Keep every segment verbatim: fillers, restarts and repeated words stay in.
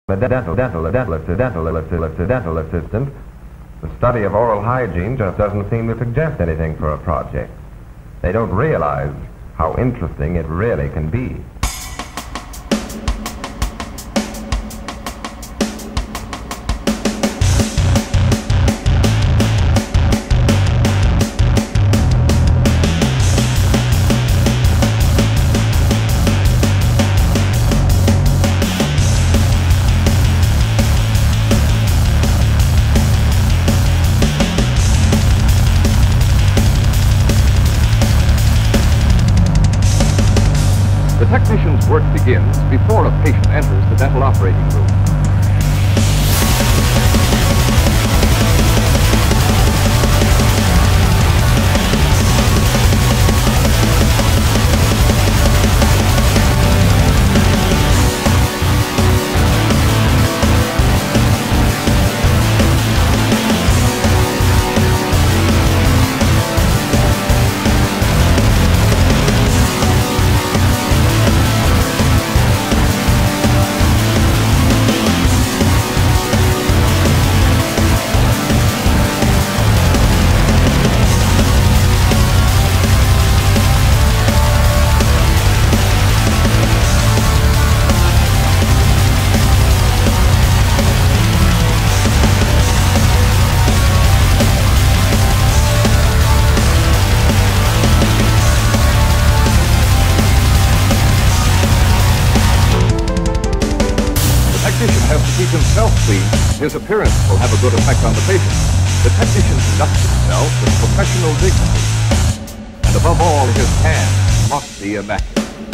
A dental, dental, dental, dental, dental, dental assistant, the study of oral hygiene just doesn't seem to suggest anything for a project. They don't realize how interesting it really can be. The technician's work begins before a patient enters the dental operating room. The technician has to keep himself clean. His appearance will have a good effect on the patient. The technician conducts himself with professional dignity. And above all, his hands must be immaculate.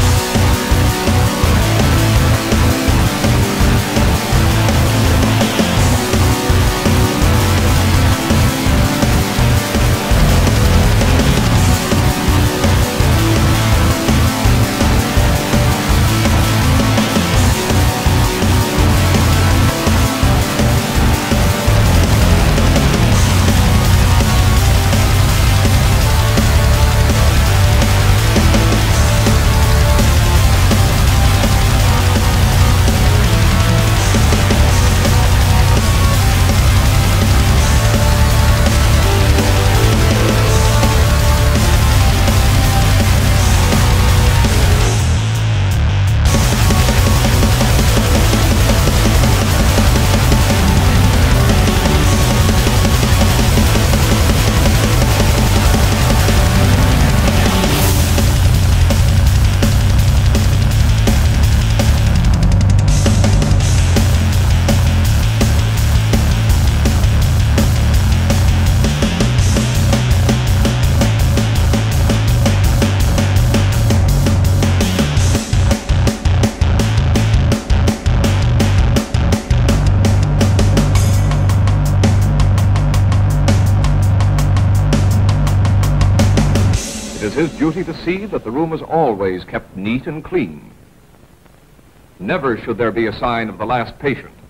It is his duty to see that the room is always kept neat and clean. Never should there be a sign of the last patient